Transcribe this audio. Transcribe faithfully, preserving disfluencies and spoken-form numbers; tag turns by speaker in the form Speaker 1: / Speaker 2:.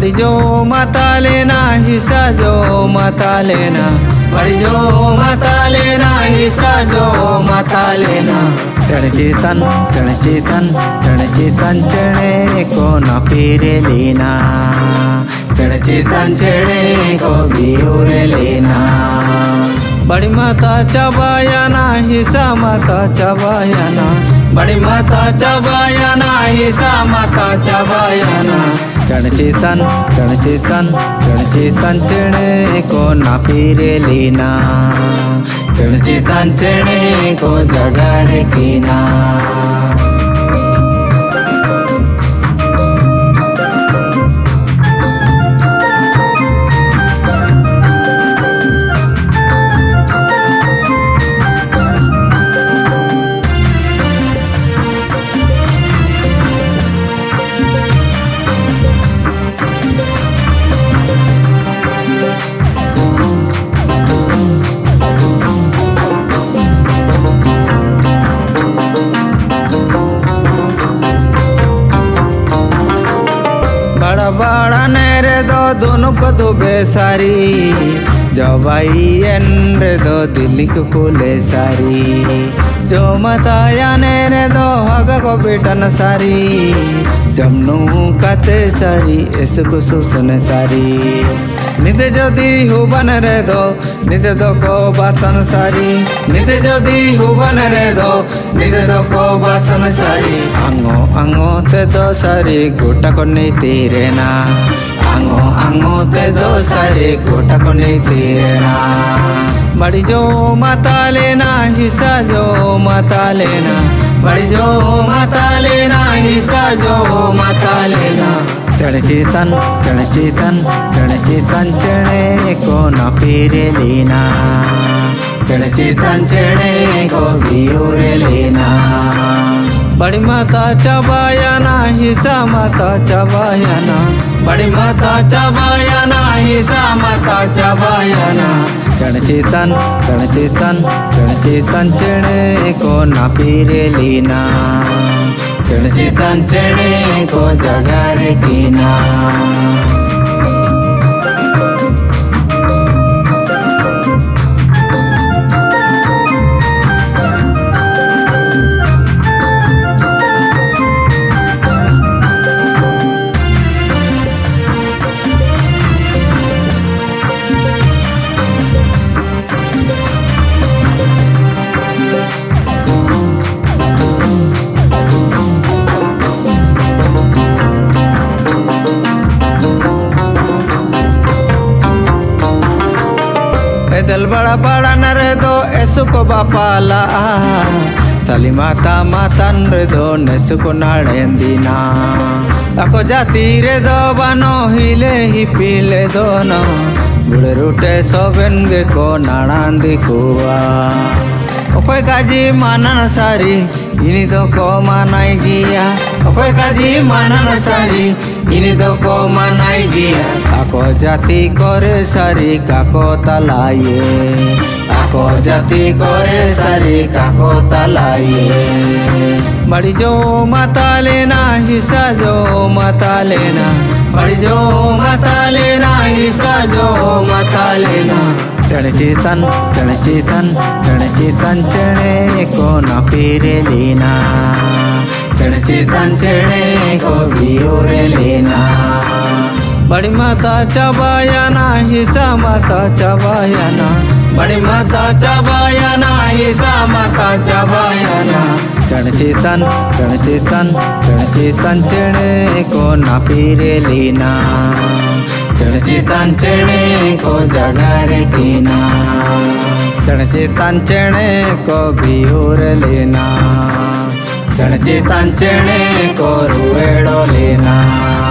Speaker 1: बड़ी जो माता लेना हिस्सा जो माता लेना, बड़ी जो माता लेना हिस्सा जो माता लेना। चढ़ चेतन चढ़ चेतन चढ़ चेतन चढ़े को न पीरे लेना, चढ़ चेतन चढ़े को भी उरे लेना। बड़ी माता चबायाना हिस्सा माता चबायाना, बड़ी माता चबायाना हिस्सा माता चबायाना। चढ़ चेतन चढ़ चेतन चढ़ चेतन चढ़े को ना पीरे लेना, चढ़ चेतन चढ़े को जगह कीना। बड़ा बड़ा नेरे दो दोनों को दो बेसारी, जो भाई एंड्रे दो दिल्ली को खुले सारी। जो मताया नेरे दो हगा को बेटन सारी, जमनू काते सारी इसको सुसने सारी। निते जदी हुबन रे दो निते दो को बासन सारी, निते जदी हुबन रे दो निते दो को बासन सारी। आंगो आंगो ते दो सारी गोटा को नहीं तेरे ना, आंगो आंगो ते दो सारी गोटा को नहीं तेरे ना। बड़ी जो माता लेना हिस्सा जो माता लेना, बड़ी जो माता लेना हिस्सा जो माता लेना। चढ़ चेतन चढ़ चेतन चढ़ चेतन चढ़े को न पीरे लेना, चढ़ चेतन चढ़े को भी उरे लेना। बड़ी माता चबायाना हिस्सा माता चबायाना, बड़ी माता चबायाना हिस्सा माता चबायाना। चढ़ चेतन चढ़ चेतन चढ़ चेतन चढ़े को न पीरे लेना, चढ़ चेतन चढ़े को जगह कीना। दिल बड़ा बड़ा नर दो ऐसो को बापाला, साली माता माता नर दो नेसु को नाड़ेंदीना। अको जाती रे दो बनो हिले ही पीले दोनो, बुढ़े रूटे सोबेंगे को नाड़ांदी कुआ। ओकोई काजी मानन सारी इनी दो को मानाई गिया, ओकोई काजी मानन सारी इनी दो को मानाई गिया। आको जाति करे सारी काको तलाये, आको जाति करे सारी काको तलाये। बड़ी जो माता लेना हिस्सा जो माता लेना, बड़ी जो माता लेना हिस्सा जो माता लेना। चढ़ चेतन चढ़ चेतन चढ़ चेतन चढ़े को न पीरे लेना, चढ़ चेतन चढ़े को भी उरे लेना। बड़ी माता चबायाना हिस्सा माता चबायाना, बड़ी माता चबायाना हिस्सा माता चबायाना। चढ़ चेतन चढ़ चेतन चढ़ चेतन चढ़े को न पीरे लेना, चढ़ चेतन चढ़े को जगह कीना। चढ़ चेतन चढ़े को भी उरे लेना, चढ़ चेतन चढ़े को रुएड़ो लेना।